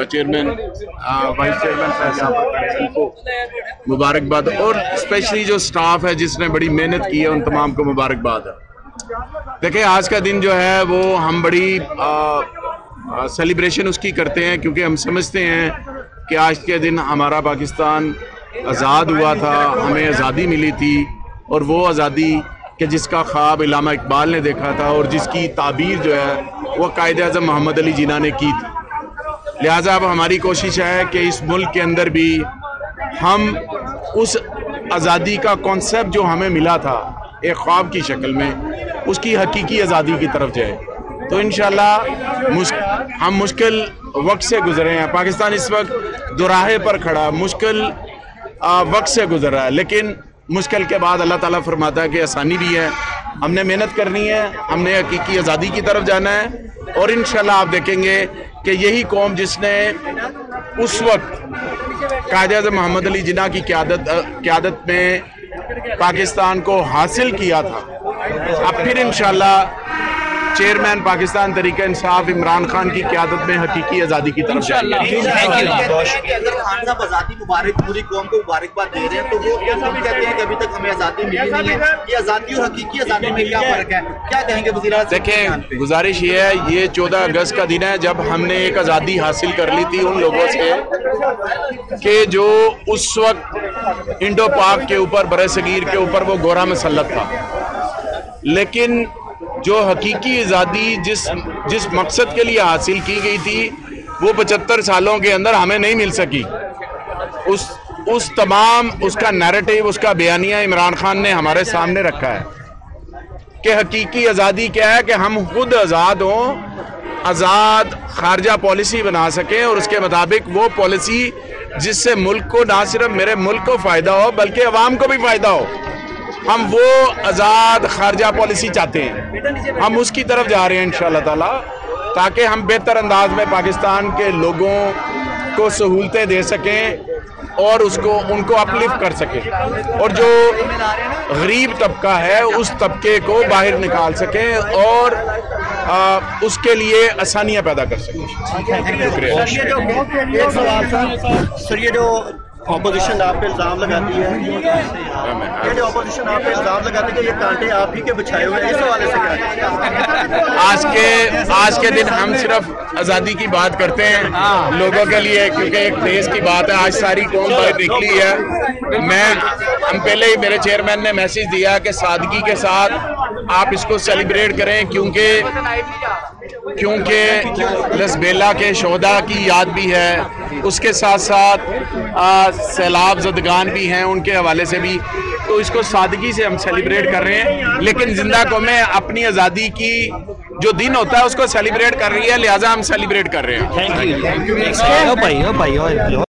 Chairman vice chairman साहब यहाँ पर खड़े हैं, उनको मुबारकबाद, और स्पेशली जो स्टाफ है जिसने बड़ी मेहनत की है उन तमाम को मुबारकबाद है। देखिए, आज का दिन जो है वो हम बड़ी सेलिब्रेशन उसकी करते हैं क्योंकि हम समझते हैं कि आज के दिन हमारा पाकिस्तान आज़ाद हुआ था, हमें आज़ादी मिली थी, और वो आज़ादी कि जिसका ख्वाब इल्लामा इकबाल ने देखा था और जिसकी ताबीर जो है वो कायद-ए-आज़म मोहम्मद अली जिन्ना ने की थी। लिहाजा अब हमारी कोशिश है कि इस मुल्क के अंदर भी हम उस आज़ादी का कॉन्सेप्ट जो हमें मिला था एक ख्वाब की शक्ल में, उसकी हकीकी आज़ादी की तरफ जाए। तो इंशाल्लाह हम मुश्किल वक्त से गुजरे हैं। पाकिस्तान इस वक्त दुराहे पर खड़ा, मुश्किल वक्त से गुजर रहा है, लेकिन मुश्किल के बाद अल्लाह ताला फरमाता है कि आसानी भी है। हमने मेहनत करनी है, हमने हकीकी आज़ादी की तरफ जाना है, और इंशाल्लाह आप देखेंगे कि यही कौम जिसने उस वक्त कायद-ए-आज़म मोहम्मद अली जिन्ना की क़यादत में पाकिस्तान को हासिल किया था, अब फिर इंशाल्लाह चेयरमैन पाकिस्तान तरीका इंसाफ इमरान खान की क़यादत में हकीकी आज़ादी की तरफ जाएंगे। अगर खान साहब आज़ादी मुबारक पूरी कौम को मुबारकबाद दे रहे हैं तो वो कहते हैं कि अभी तक हमें आज़ादी मिली नहीं है, ये आज़ादी और हकीकी आज़ादी में क्या फ़र्क है, क्या कहेंगे वज़ीर आज़म? देखें, गुजारिश ये है, ये 14 अगस्त का दिन है जब हमने एक आज़ादी हासिल कर ली थी उन लोगों से कि जो उस वक्त इंडो पाक के ऊपर, बरसगीर के ऊपर वो गोरा मसल्लत था, लेकिन जो हकीकी आज़ादी जिस मकसद के लिए हासिल की गई थी वो 75 सालों के अंदर हमें नहीं मिल सकी। उस तमाम उसका नैरेटिव, उसका बयानिया इमरान खान ने हमारे सामने रखा है कि हकीकी आज़ादी क्या है कि हम खुद आज़ाद हों, आज़ाद खारजा पॉलिसी बना सकें, और उसके मुताबिक वो पॉलिसी जिससे मुल्क को, ना सिर्फ मेरे मुल्क को फ़ायदा हो बल्कि अवाम को भी फ़ायदा हो। हम वो आज़ाद खारजा पॉलिसी चाहते हैं, हम उसकी तरफ जा रहे हैं इंशाअल्लाह ताला, ताकि हम बेहतर अंदाज में पाकिस्तान के लोगों को सहूलतें दे सकें और उनको अपलिफ्ट कर सकें, और जो गरीब तबका है उस तबके को बाहर निकाल सकें और उसके लिए आसानियाँ पैदा कर सकें। सर, ये जो ऑपोजिशन आप पे इल्ज़ाम लगाती है, ये जो ऑपोजिशन आप पे इल्ज़ाम लगाती है कि ये कांटे आप ही के बिछाए हुए हैं, इस हवाले से क्या? आज के दिन हम सिर्फ आज़ादी की बात करते हैं लोगों के लिए, क्योंकि एक देश की बात है, आज सारी कौम बाहर निकली है। हम पहले ही, मेरे चेयरमैन ने मैसेज दिया कि सादगी के साथ आप इसको सेलिब्रेट करें, क्योंकि लसबेला के शोहदा की याद भी है, उसके साथ साथ सैलाब ज़दगान भी हैं, उनके हवाले से भी, तो इसको सादगी से हम सेलिब्रेट कर रहे हैं। लेकिन जिंदा कौमें अपनी आज़ादी की जो दिन होता है उसको सेलिब्रेट कर रही है, लिहाजा हम सेलिब्रेट कर रहे हैं। Thank you.